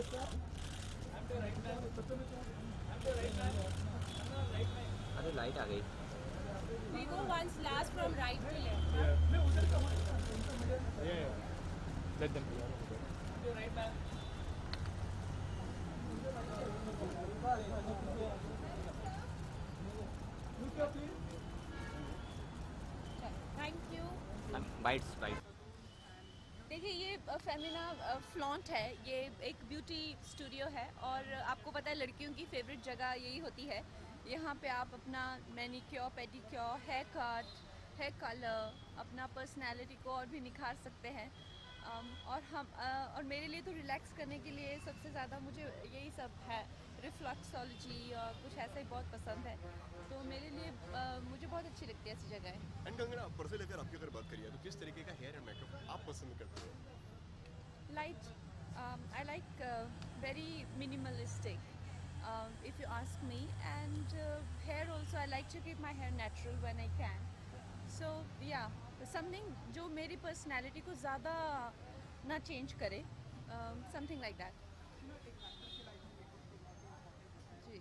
अरे लाइट आ गई। We go once last from right to left. Let them be. Thank you. Bites bites. देखिए ये Femina flaunt है, ये एक ब्यूटी स्टूडियो है और आपको पता है लड़कियों की फेवरेट जगह यही होती है। यहाँ पे आप अपना manicure, pedicure, hair cut, hair colour, अपना पर्सनालिटी को और भी निखार सकते हैं। और मेरे लिए तो रिलैक्स करने के लिए सबसे ज़्यादा मुझे यही सब है, रिफ्लेक्सोलॉजी और कुछ ऐसा ही बहुत पसंद है। तो मेरे लिए मुझे बहुत अच्छी लगती है ऐसी जगह। एंड कंगना, पर्सनली अगर आपकी अगर बात करिए तो किस तरीके का हेयर एंड मेकअप आप पसंद करते हो? Light. I like very minimalistic, if you ask me. And hair also, I like to keep my hair natural when I can. So yeah, something जो मेरी personality को ज़्यादा ना change करे, something like that. जी.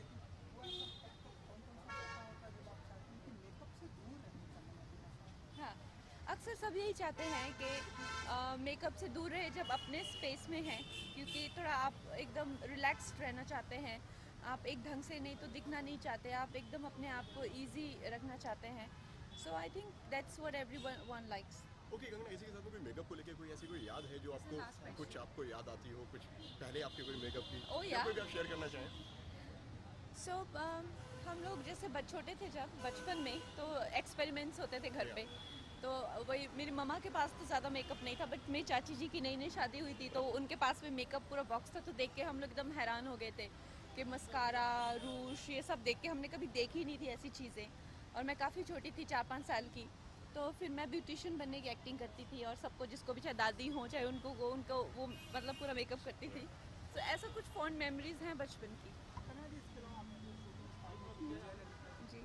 हाँ, अक्सर सब यही चाहते हैं कि मेकअप से दूर रहे जब अपने स्पेस में हैं, क्योंकि थोड़ा आप एकदम रिलैक्स्ड रहना चाहते हैं। आप एक ढंग से नहीं तो दिखना नहीं चाहते, आप एकदम अपने आप को इजी रखना चाहते हैं। So I think that's what everyone likes. Okay Kangana, इसी के साथ में कोई मेकअप को लेके कोई ऐसी कोई याद है जो last आपको question. कुछ आपको याद आती हो, कुछ पहले आपके कोई मेकअप की Oh, या yeah. कोई भी आप शेयर करना चाहें? सो हम लोग जैसे छोटे थे जब बचपन में, तो एक्सपेरिमेंट्स होते थे घर पे। तो वही मेरी मम्मा के पास तो ज़्यादा मेकअप नहीं था, बट मेरी चाची जी की नई नई शादी हुई थी तो उनके पास में मेकअप पूरा बॉक्स था। तो देख के हम लोग एकदम हैरान हो गए थे कि मस्कारा, रूज, ये सब देख के हमने कभी देखी नहीं थी ऐसी चीज़ें। और मैं काफ़ी छोटी थी, 4-5 साल की। तो फिर मैं ब्यूटिशियन बनने की एक्टिंग करती थी और सबको, जिसको भी चाहे दादी हो चाहे उनको वो मतलब पूरा मेकअप करती थी। तो ऐसा कुछ फॉन्ड मेमोरीज हैं बचपन की। जी।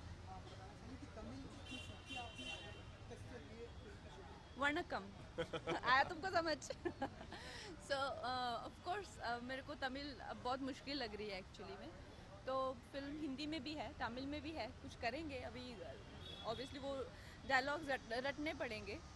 वणक्कम। आया तुमको समझ? सो ऑफ कोर्स मेरे को तमिल बहुत मुश्किल लग रही है एक्चुअली में। तो फिल्म हिंदी में भी है, तमिल में भी है, कुछ करेंगे अभी। ऑब्वियसली वो डायलॉग्स रटने पड़ेंगे।